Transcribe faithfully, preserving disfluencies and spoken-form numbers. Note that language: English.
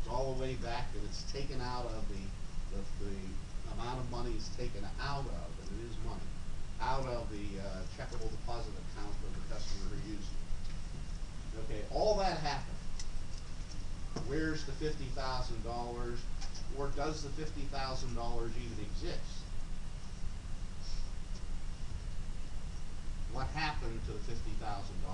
It's all the way back, and it's taken out of the, the, the amount of money is taken out of, and it is money, out of the uh, checkable deposit account of the customer who used it. Okay, all that happened. Where's the fifty thousand dollars, or does the fifty thousand dollars even exist? What happened to the fifty thousand dollars?